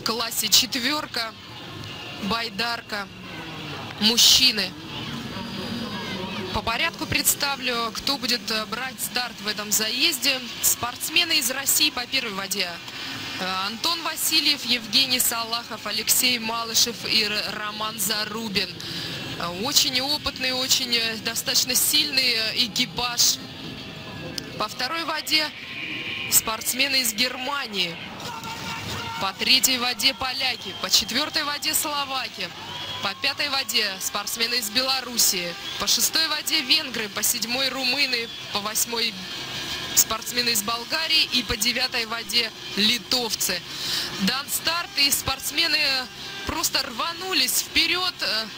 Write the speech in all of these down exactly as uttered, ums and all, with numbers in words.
в классе четверка, байдарка, мужчины. По порядку представлю, кто будет брать старт в этом заезде. Спортсмены из России по первой воде. Антон Васильев, Евгений Салахов, Алексей Малышев и Роман Зарубин. Очень опытный, очень достаточно сильный экипаж. По второй воде спортсмены из Германии. По третьей воде поляки. По четвертой воде словаки. По пятой воде спортсмены из Белоруссии. По шестой воде венгры. По седьмой румыны. По восьмой спортсмены из Болгарии. И по девятой воде литовцы. Дан старт, и спортсмены просто рванулись вперед.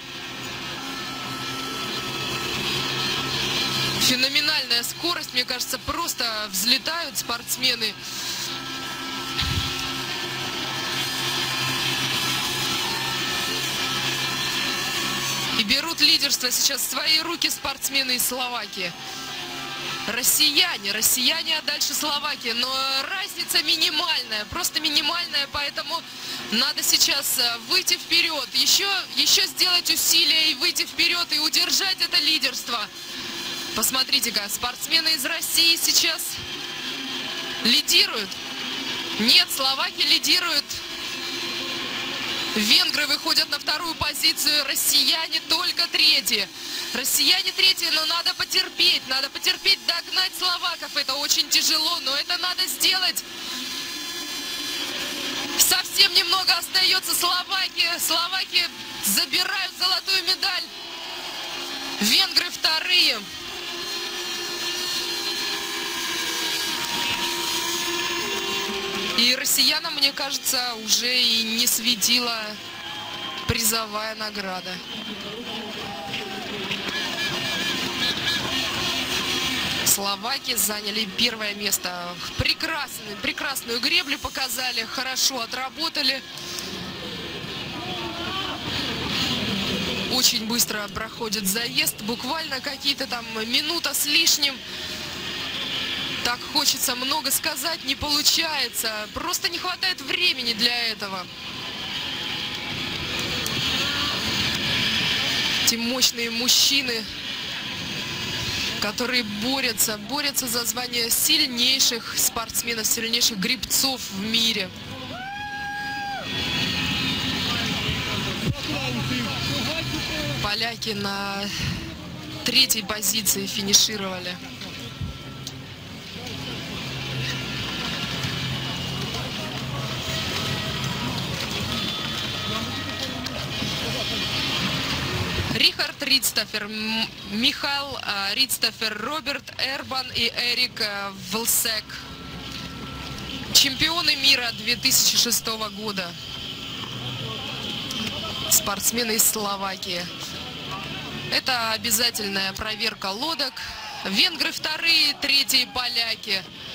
Феноменальная скорость, мне кажется, просто взлетают спортсмены. И берут лидерство сейчас в свои руки спортсмены из Словакии. Россияне, россияне, а дальше Словакия. Но разница минимальная, просто минимальная, поэтому надо сейчас выйти вперед. Еще, еще сделать усилия и выйти вперед и удержать это лидерство. Посмотрите-ка, спортсмены из России сейчас лидируют. Нет, словаки лидируют. Венгры выходят на вторую позицию, россияне только третьи. Россияне третьи, но надо потерпеть, надо потерпеть, догнать словаков. Это очень тяжело, но это надо сделать. Совсем немного остается. Словаки, словаки забирают золотую медаль. Венгры вторые. И россиянам, мне кажется, уже и не светила призовая награда. Словаки заняли первое место. Прекрасную, прекрасную греблю показали, хорошо отработали. Очень быстро проходит заезд, буквально какие-то там минута с лишним. Так хочется много сказать, не получается. Просто не хватает времени для этого. Эти мощные мужчины, которые борются, борются за звание сильнейших спортсменов, сильнейших гребцов в мире. Поляки на третьей позиции финишировали. Рихард Ридстофер, Михаил Ридстофер, Роберт Эрбан и Эрик Влсек. Чемпионы мира две тысячи шестого года. Спортсмены из Словакии. Это обязательная проверка лодок. Венгры вторые, третьи поляки.